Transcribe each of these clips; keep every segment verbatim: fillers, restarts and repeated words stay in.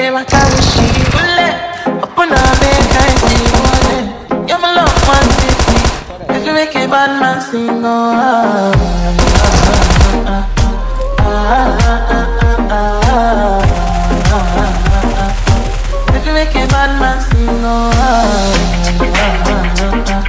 de wakawishi ule Upuna make I see one. You're my love one city. If you make a bad man sing, oh ah, ah, ah, ah, ah, ah, ah. If you make a bad man sing, oh ah, ah, ah, ah, ah.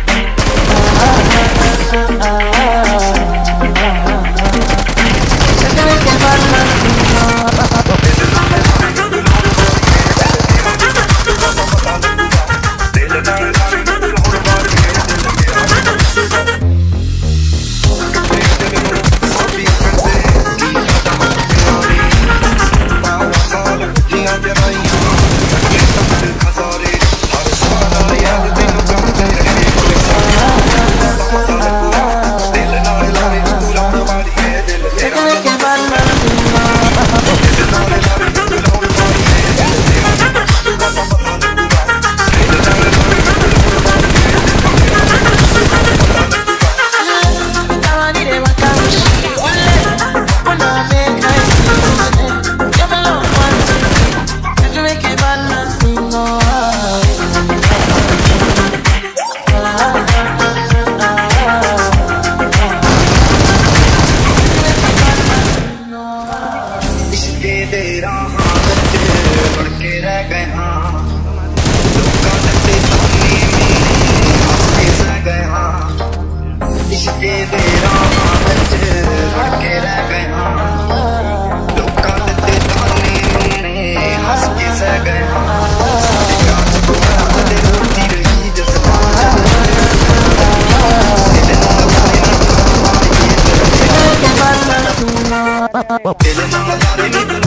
Feeling all about it.